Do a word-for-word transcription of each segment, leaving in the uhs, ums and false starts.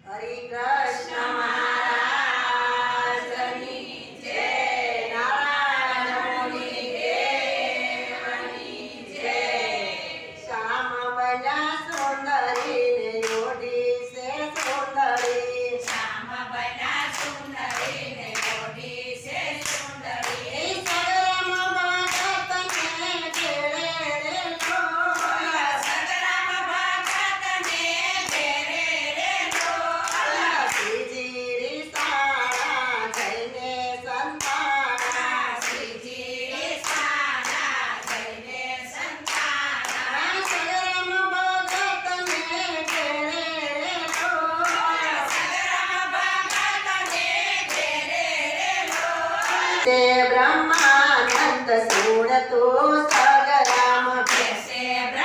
हरि कृष्ण महाराज की जय। नारायण मुनि देवनी जय। श्याम बना सुंदरी ने योगी से सुंदरी। श्याम बना सुंदरी ने योगी से सुंदरी। सगरम भगत ने घेरे रे लोल। सगरम भगत ने घेरे रे लोल। श्रीजी सारा जैने संताना। श्रीजी सारा जैने संताना। सगरम भगत ने घेरे रे लोल। सगरम भगत ने घेरे रे लोल। ते ब्रह्मानंद सुरतो सगराम। जैसे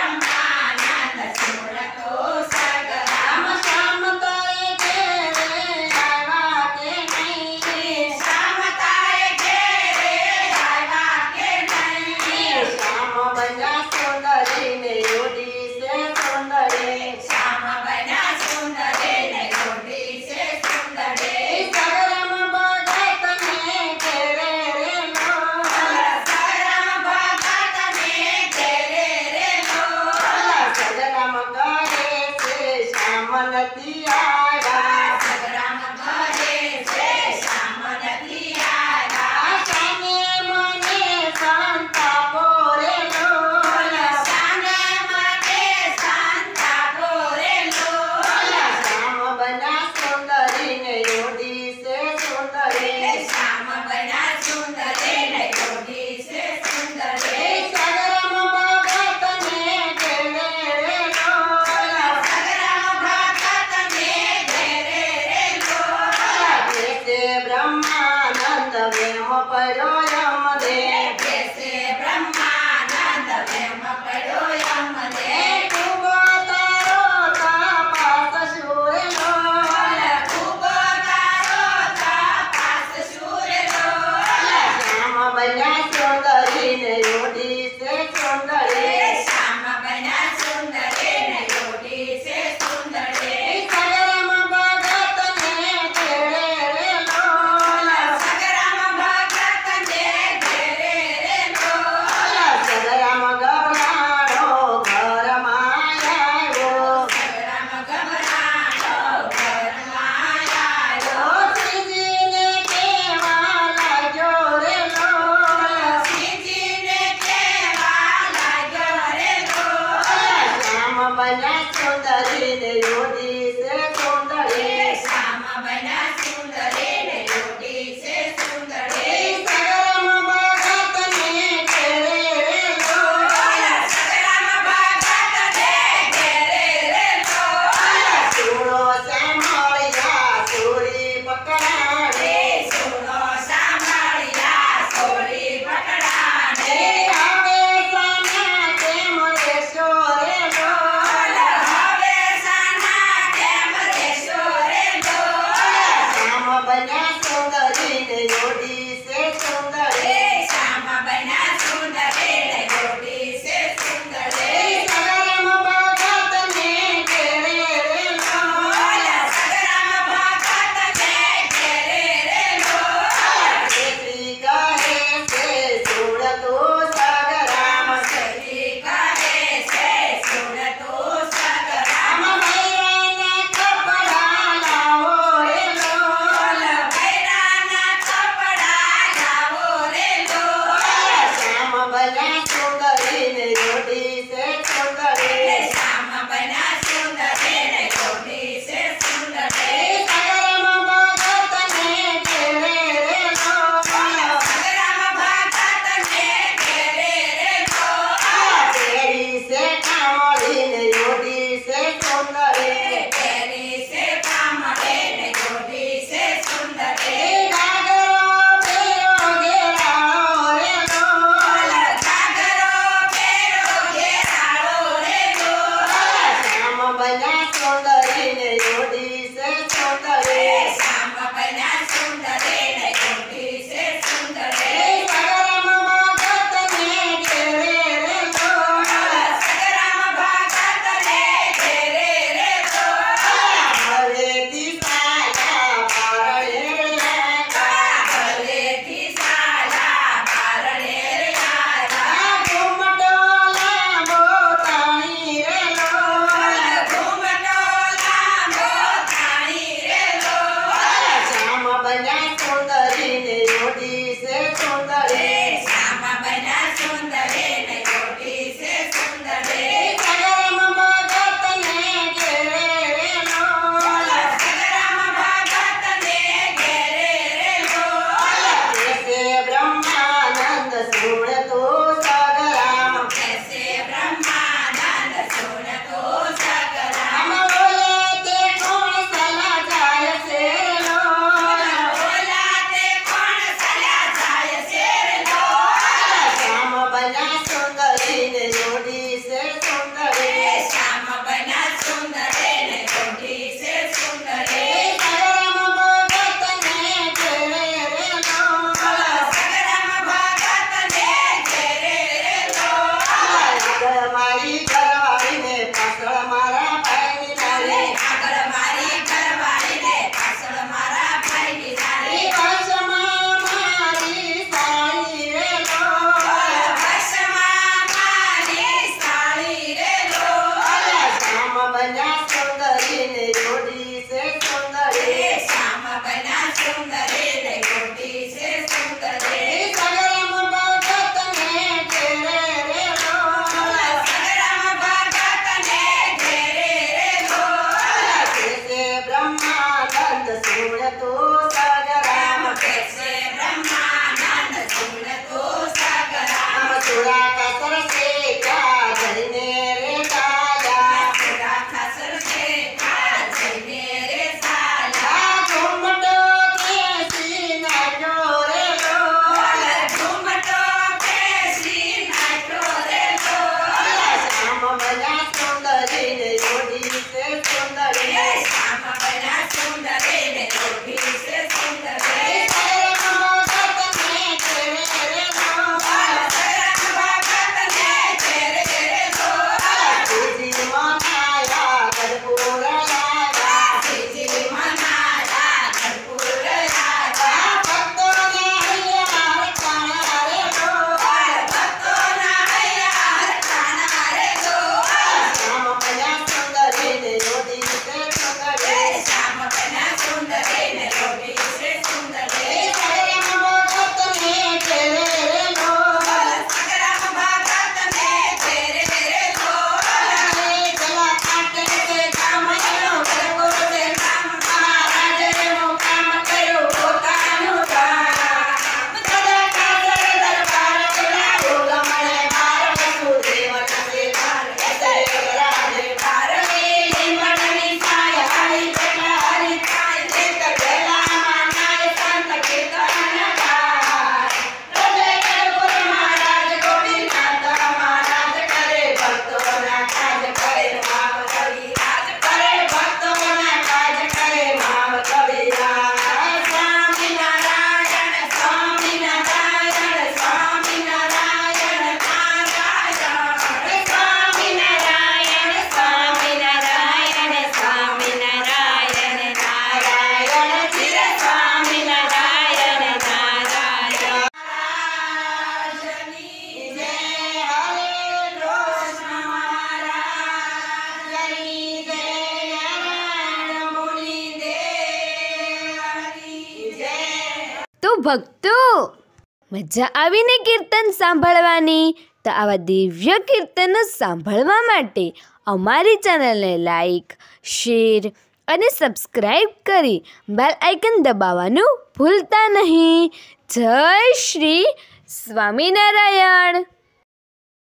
ब्रह्मानंद सुरतो सगराम। राम श्याम तारे घेरे आवा के नहीं। श्याम तारे घेरे आवा के नहीं। श्याम बना सुंदरी ने योगी से सुंदरी। श्याम बना सुंदरी ने योगी से सुंदरी। सगरम भगत ने घेरे रे लोल। सगरम भगत ने घेरे रे लोल। सगरम करे से श्याम नदी आया। सगरम घरे से श्याम नदी आया। शाने मने संता बोरे लोल। शाने मने संता बोरे लोल। श्याम बना सुंदरी ने योगी से सुंदरी। श्याम बना सुंदरी ने योगी से सुंदरी। सगरम भगत ने घेरे रे लोल। सगरम भगत ने घेरे रे लोल। जैसे ब्रह्मानंद वेम परो यम दे। जैसे ब्रह्मानंद वेम पड़ो यम दे। खूब तारो तापास शूर लोल। खूब तारो तापास शूर लोल। श्याम बना सुंदरी ने योगी से सुंदरी। श्याम बना सुंदरी ने योगी से सुंदरी। सगरम भगत ने घेरे रे लोल। सगरम भगत ने घेरे रे लोल। सगरम घबरानो घर मायायो। सगरम घबरानो घर मायायो। श्रीजी ने केवाला जोरे लोल। श्रीजी ने केवाला जोरे लोल। श्याम बना सुंदरी ने योगी से सुंदरी। श्याम बना सुंदरी ने योगी से सुंदरी। सगरम भगत ने घेरे रे लोल। सगरम भगत ने घेरे रे लोल। सुनो संभालिया सूरी पकड़ाने। सुनो संभालिया सोरी पकड़ाने। आवे साना के मोरे शोरे लोल। हवे साना के मरे सोरे लोल। श्याम बना सुंदरी ने योगी से सुंदरी। श्याम बना सुंदरी ने योगी से सुंदरी। सगरम भगत ने घेरे रे लोल। सगरम भगत ने घेरे रे लोल। श्री कहे से सुरतो सगराम। श्री कहे से सुरतो सगराम। राम भैरना कपड़ा लाओ रे लोल। भैराना कपड़ा ભક્તો, મજા આવીને કીર્તન સાંભળવાની? તો આવા દિવ્ય કીર્તનો સાંભળવા માટે અમારી ચેનલને લાઈક, શેર અને સબસ્ક્રાઈબ કરી બેલ આઇકન દબાવવાનું ભૂલતા નહીં. જય શ્રી સ્વામિનારાયણ.